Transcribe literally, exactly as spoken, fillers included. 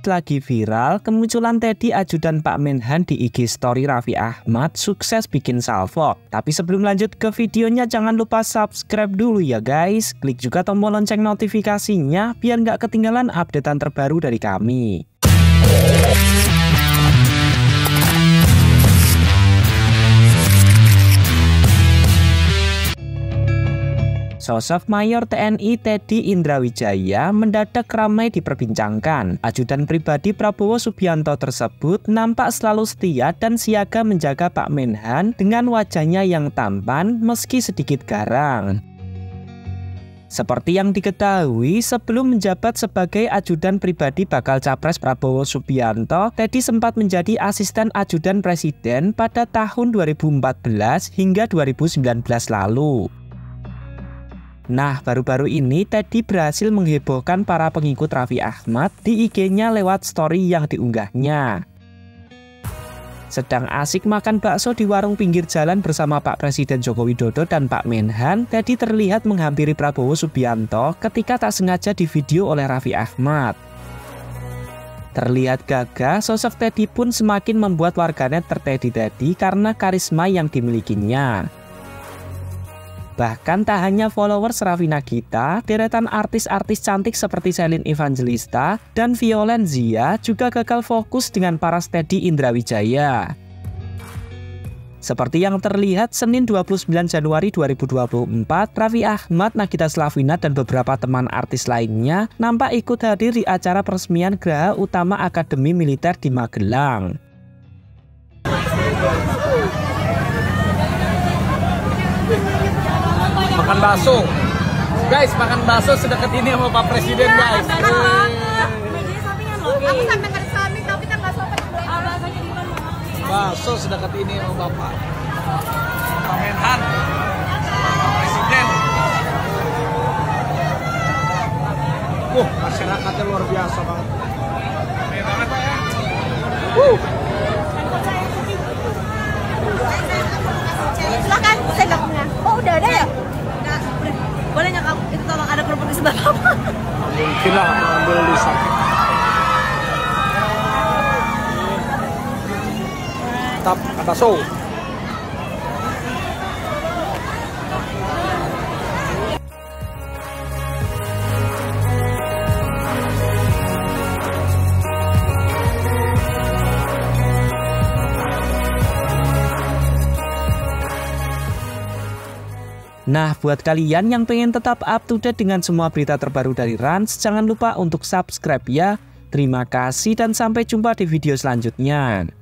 lagi viral, kemunculan Teddy ajudan Pak Menhan di I G Story Raffi Ahmad sukses bikin salvo. Tapi sebelum lanjut ke videonya, jangan lupa subscribe dulu ya guys. Klik juga tombol lonceng notifikasinya biar nggak ketinggalan updatean terbaru dari kami. Sosok Mayor T N I Teddy Indrawijaya mendadak ramai diperbincangkan. Ajudan pribadi Prabowo Subianto tersebut nampak selalu setia dan siaga menjaga Pak Menhan dengan wajahnya yang tampan meski sedikit garang. Seperti yang diketahui, sebelum menjabat sebagai ajudan pribadi bakal capres Prabowo Subianto, Teddy sempat menjadi asisten ajudan presiden pada tahun dua ribu empat belas hingga dua ribu sembilan belas lalu. Nah, baru-baru ini Teddy berhasil menghebohkan para pengikut Raffi Ahmad di I G-nya lewat story yang diunggahnya. Sedang asik makan bakso di warung pinggir jalan bersama Pak Presiden Joko Widodo dan Pak Menhan, Teddy terlihat menghampiri Prabowo Subianto ketika tak sengaja divideo oleh Raffi Ahmad. Terlihat gagah, sosok Teddy pun semakin membuat warganet tertedi-tedi karena karisma yang dimilikinya. Bahkan tak hanya followers Raffi Nagita, deretan artis-artis cantik seperti Celine Evangelista dan Violenzia juga gagal fokus dengan paras Teddy Indrawijaya. Seperti yang terlihat, Senin dua puluh sembilan Januari dua ribu dua puluh empat, Raffi Ahmad, Nagita Slavina, dan beberapa teman artis lainnya nampak ikut hadir di acara peresmian Geraha Utama Akademi Militer di Magelang. Makan bakso, guys, makan bakso sedekat ini sama Pak Presiden, ya, guys. Dekat banget. Mejanya sampingan loh. Aku sampai ke samping tapi kan bakso apa dulu. Ah, baksonya di mana? Bakso sedekat ini sama Bapak Pak Menhan, Pak Presiden. Wah, masyarakatnya luar biasa banget. Keren banget, Pak ya. Wuh. Silakan sendoknya. Oh, udah ada ya? Boleh nggak kamu itu tolong ada kerupuk di sebelah kamu? Mungkin lah ambil di samping. Tap kata so. Nah, buat kalian yang pengen tetap up to date dengan semua berita terbaru dari Rans, jangan lupa untuk subscribe ya. Terima kasih dan sampai jumpa di video selanjutnya.